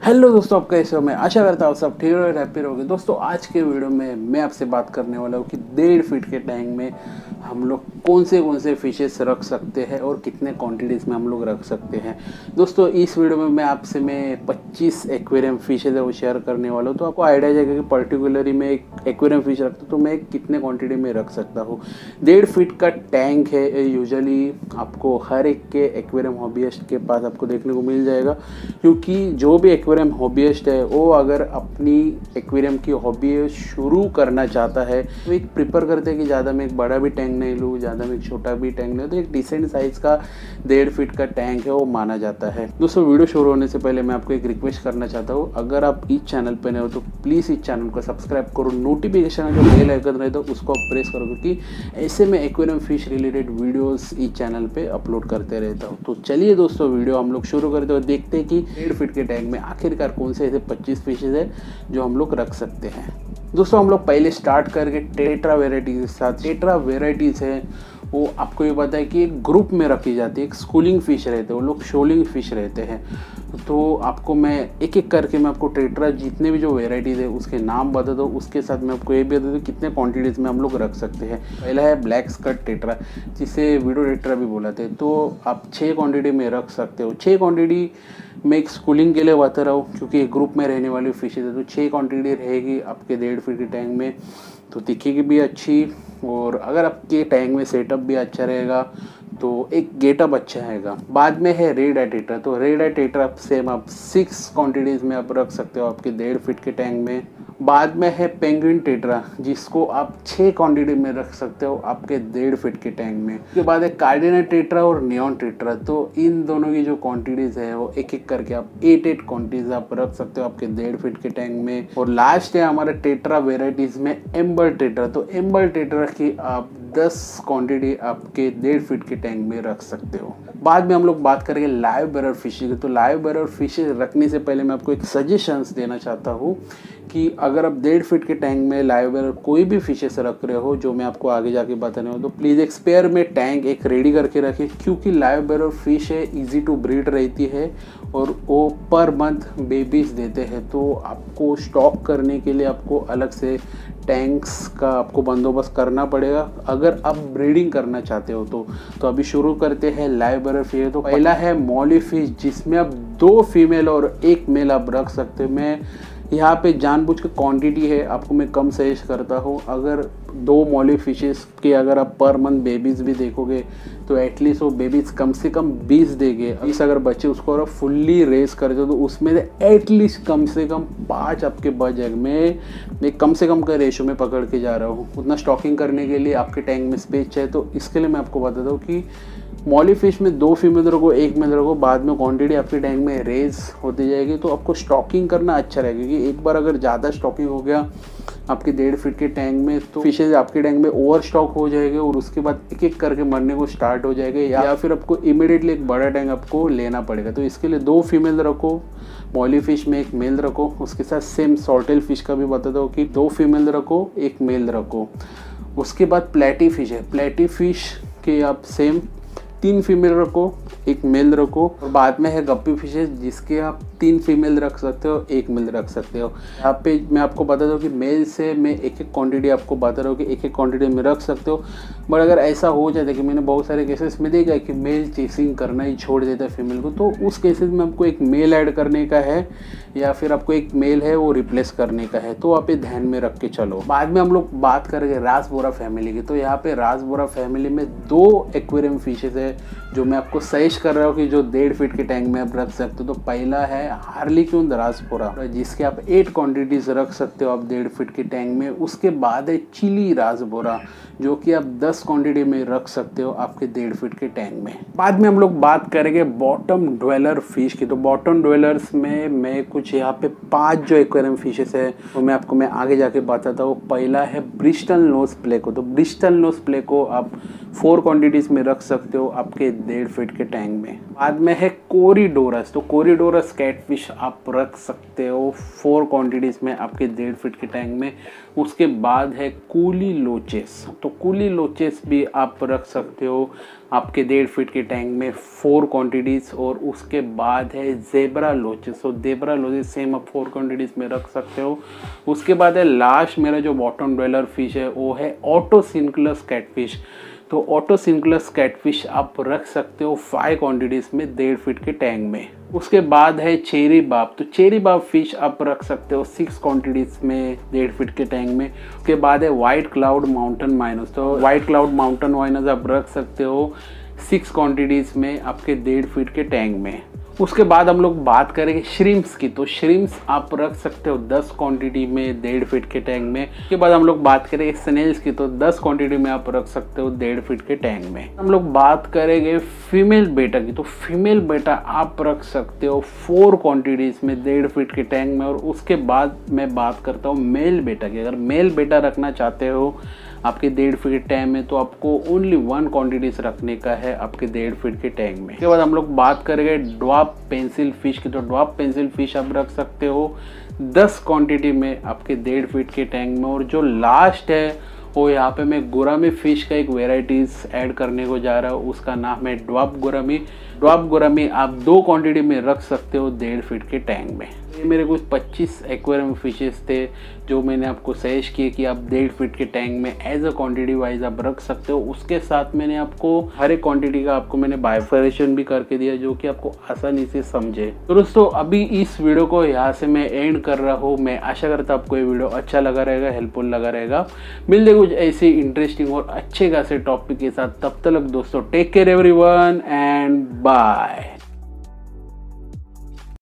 Hello दोस्तों, आप कैसे हो? मैं आशा करता हूँ सब ठीक और हैप्पी रहोगे। दोस्तों, आज के वीडियो में मैं आपसे बात करने वाला हूँ कि 1.5 फीट के टैंक में हम लोग कौन से फिशेस रख सकते हैं और कितने क्वांटिटीज़ में हम लोग रख सकते हैं। दोस्तों, इस वीडियो में मैं 25 एक्वेरियम फिशेज है वो शेयर करने वाला हूँ। तो आपको आइडिया जाएगा कि पर्टिकुलरली मैं एक एक्वेरियम फिश रखता हूँ तो मैं कितने क्वान्टिटी में रख सकता हूँ। 1.5 फीट का टैंक है, यूजुअली आपको हर एक के एक्वेरियम हॉबीइस्ट के पास आपको देखने को मिल जाएगा, क्योंकि जो भी एक्वेरियम हॉबीइस्ट है वो अगर अपनी एक्वेरियम की हॉबी शुरू करना चाहता है तो एक प्रिफर करते हैं कि ज़्यादा मैं एक बड़ा भी टैंक नहीं लूँ, ज़्यादा मैं एक छोटा भी टैंक नहीं, तो एक डिसेंट साइज़ का 1.5 फीट का टैंक है वो माना जाता है। दोस्तों, वीडियो शुरू होने से पहले मैं आपको एक रिक्वेस्ट करना चाहता हूँ, अगर आप इस चैनल पर नए हो तो प्लीज़ इस चैनल को सब्सक्राइब करो, नोटिफिकेशन जो बेल आइकन रहे तो उसको प्रेस करो, क्योंकि ऐसे में एक्वेरियम फिश रिलेटेड वीडियोस इस चैनल पे अपलोड करते रहता हूँ। तो चलिए दोस्तों, वीडियो हम लोग शुरू करते हुए देखते हैं कि 1.5 फीट के टैंक में आखिरकार कौन से ऐसे 25 फिशेज है जो हम लोग रख सकते हैं। दोस्तों, हम लोग पहले स्टार्ट करके टेट्रा वेराइटीज के साथ। टेट्रा वेराइटीज है वो आपको ये पता है कि एक ग्रुप में रखी जाती है, एक स्कूलिंग फिश रहते हैं, वो लोग शोलिंग फिश रहते हैं। तो आपको मैं एक एक करके मैं आपको टेट्रा जितने भी जो वेराइटीज़ है उसके नाम बता दो, उसके साथ मैं आपको ये भी बता दूँ कितने क्वांटिटीज़ में हम लोग रख सकते हैं। पहला है ब्लैक स्कर्ट टेट्रा, जिसे वीडो टेट्रा भी बोलाते हैं। तो आप 6 क्वांटिटी में रख सकते हो। 6 क्वांटिटी मैं एक स्कूलिंग के लिए बता रहा हूँ, क्योंकि एक ग्रुप में रहने वाली फिशेज है, तो 6 क्वांटिटी रहेगी आपके 1.5 फीट के टैंक में, तो दिखेगी भी अच्छी। और अगर आपके टैंक में सेटअप भी अच्छा रहेगा तो एक गेटअप अच्छा रहेगा। बाद में है रेड आई टेट्रा, तो रेड आई टेट्रा सेम आप 6 क्वांटिटीज़ में आप रख सकते हो आपके 1.5 फीट के टैंक में। बाद में है पेंगुइन टेट्रा, जिसको आप 6 क्वांटिटी में रख सकते हो आपके 1.5 फीट के टैंक में। उसके बाद है कार्डिनल टेट्रा और नियॉन टेट्रा, तो इन दोनों की जो क्वांटिटीज़ है वो एक एक करके आप 8 क्वांटिटीज़ आप रख सकते हो आपके 1.5 फीट के टैंक में। और लास्ट है हमारे टेट्रा वेराइटीज़ में एम्बर टेट्रा, तो एम्बर टेट्रा की आप 10 क्वांटिटी आपके 1.5 फीट के टैंक में रख सकते हो। बाद में हम लोग बात करेंगे लाइव बेरर फिशेज। तो लाइव बेरर फिशेज रखने से पहले मैं आपको एक सजेशंस देना चाहता हूँ कि अगर आप 1.5 फीट के टैंक में लाइव बेरर कोई भी फिशेस रख रहे हो, जो मैं आपको आगे जाके बताने हो, तो प्लीज़ एक स्पेयर में टैंक एक रेडी करके रखें, क्योंकि लाइव बेरर फिश है, इजी टू ब्रीड रहती है और वो पर मंथ बेबीज देते हैं। तो आपको स्टॉक करने के लिए आपको अलग से टैंक्स का आपको बंदोबस्त करना पड़ेगा अगर आप ब्रीडिंग करना चाहते हो तो अभी शुरू करते हैं लाइव बेरर फिश। तो पहला है मॉली फिश, जिसमें आप 2 फीमेल और 1 मेल आप रख सकते हो। मैं यहाँ पे जानबूझ के क्वांटिटी है आपको मैं कम सजेस्ट करता हूँ। अगर 2 मॉली फिशेस के अगर आप पर मंथ बेबीज़ भी देखोगे तो एटलीस्ट वो बेबीज़ कम से कम 20 देंगे। इस अगर बच्चे उसको अगर फुल्ली रेस करते हो तो उसमें एटलीस्ट कम से कम 5 आपके बच जाएंगे। मैं कम से कम का रेशो में पकड़ के जा रहा हूँ। उतना स्टॉकिंग करने के लिए आपके टैंक में स्पेस चाहिए, तो इसके लिए मैं आपको बताता हूँ कि मॉली फिश में 2 फीमेल रखो 1 मेल रखो, बाद में क्वांटिटी आपके टैंक में रेज होती जाएगी। तो आपको स्टॉकिंग करना अच्छा रहेगा, क्योंकि एक बार अगर ज़्यादा स्टॉकिंग हो गया आपके 1.5 फीट के टैंक में तो फिशेज आपके टैंक में ओवर स्टॉक हो जाएंगे और उसके बाद एक एक करके मरने को स्टार्ट हो जाएगा, या फिर आपको इमीडिएटली एक बड़ा टैंक आपको लेना पड़ेगा। तो इसके लिए 2 फीमेल रखो, मॉली फिश में 1 मेल रखो। उसके साथ सेम सॉल्टेल फिश का भी बताता हूँ कि 2 फीमेल रखो 1 मेल रखो। उसके बाद प्लेटी फिश है, प्लेटी फिश के आप सेम 3 फीमेल रखो 1 मेल रखो। और बाद में है गप्पी फिशेज, जिसके आप 3 फीमेल रख सकते हो 1 मेल रख सकते हो। यहाँ पे मैं आपको बता दूँ कि मेल से मैं एक एक क्वांटिटी आपको बता रहा हूँ कि एक एक क्वांटिटी में रख सकते हो। बट अगर ऐसा हो जाता है कि मैंने बहुत सारे केसेस में देखा है कि मेल चेसिंग करना ही छोड़ देता है फीमेल को, तो उस केसेस में आपको एक मेल ऐड करने का है या फिर आपको एक मेल है वो रिप्लेस करने का है, तो आप ये ध्यान में रख के चलो। बाद में हम लोग बात करेंगे रासबोरा फैमिली की। तो यहाँ पे रासबोरा फैमिली में 2 एक्वेरियम फिशेज है जो मैं आपको सजेस्ट कर रहा हूँ कि जो 1.5 फीट के टैंक में आप रख सकते हो। तो पहला है हार्लिक्यून रासबोरा, जिसके आप 8 क्वांटिटीज रख सकते हो आप 1.5 फीट के टैंक में। उसके बाद है चिली रासबोरा, जो कि आप 10 क्वांटिटी में रख सकते हो आपके 1.5 फीट के टैंक में। बाद में हम लोग बात करेंगे बॉटम ड्वेलर फिश की। तो बॉटम ड्वेलर्स में मैं कुछ यहाँ पे 5 जो एक्वेरियम फिशेस है वो मैं आगे जाके बताता हूँ। पहला है ब्रिस्टल नोज प्लेको। तो ब्रिस्टल नोज प्लेको आप 4 क्वांटिटीज में रख सकते हो आपके 1.5 फीट के टैंक में। बाद में है कोरिडोरस, तो कोरिडोरस कैटफिश आप रख सकते हो 4 क्वांटिटीज में आपके 1.5 फीट के टैंक में। उसके बाद है कूली लोचेस, तो कूली लोचेस भी आप रख सकते हो आपके 1.5 फीट के टैंक में 4 क्वांटिटीज। और उसके बाद है जेब्रा लोचेस, तो जेब्रा लोचेस सेम आप 4 क्वांटिटीज में रख सकते हो। उसके बाद है लास्ट मेरा जो बॉटम ड्वेलर फिश है वो है ऑटोसिंक्लस कैटफिश, तो ऑटोसिंक्लस कैटफिश आप रख सकते हो 5 क्वांटिटीज में 1.5 फीट के टैंक में। उसके बाद है चेरी बाब, तो चेरी बाब फिश आप रख सकते हो 6 क्वांटिटीज में 1.5 फीट के टैंक में। उसके बाद है व्हाइट क्लाउड माउंटेन माइनस, तो व्हाइट क्लाउड माउंटेन माइनस आप रख सकते हो 6 क्वांटिटीज में आपके 1.5 फीट के टैंक में। उसके बाद हम लोग बात करेंगे श्रिम्प्स की, तो श्रिम्प्स आप रख सकते हो 10 क्वांटिटी में 1.5 फीट के टैंक में। उसके बाद हम लोग बात करेंगे स्नेल्स की, तो 10 क्वांटिटी में आप रख सकते हो 1.5 फीट के टैंक में। हम लोग बात करेंगे फीमेल बेटा की, तो फीमेल बेटा आप रख सकते हो 4 क्वांटिटीज में 1.5 फीट के टैंक में। और उसके बाद मैं बात करता हूँ मेल बेटा की, अगर मेल बेटा रखना चाहते हो आपके 1.5 फीट के टैंक में तो आपको ओनली 1 क्वांटिटीज रखने का है आपके 1.5 फीट के टैंक में। उसके बाद हम लोग बात करेंगे ड्वार्फ पेंसिल फिश की, तो ड्वार्फ पेंसिल फिश आप रख सकते हो 10 क्वांटिटी में आपके 1.5 फीट के टैंक में। और जो लास्ट है वो यहाँ पे मैं गोरामी फिश का एक वेराइटीज ऐड करने को जा रहा हूँ, उसका नाम है ड्वार्फ गोरामी। ड्वार्फ गोरामी आप 2 क्वांटिटी में रख सकते हो 1.5 फीट के टैंक में। ये मेरे कुछ 25 एक्वेरियम फिशेस थे जो मैंने आपको सजेस्ट किए कि आप 1.5 फीट के टैंक में एज अ क्वांटिटी वाइज आप रख सकते हो। उसके साथ मैंने आपको हर एक क्वांटिटी का आपको मैंने बाइफरेशन भी करके दिया जो कि आपको आसानी से समझे। तो दोस्तों अभी इस वीडियो को यहाँ से मैं एंड कर रहा हूँ। मैं आशा करता हूँ आपको ये वीडियो अच्छा लगा रहेगा, हेल्पफुल लगा रहेगा। मिलते कुछ ऐसे इंटरेस्टिंग और अच्छे खासे टॉपिक के साथ, तब तक दोस्तों take care everyone and bye.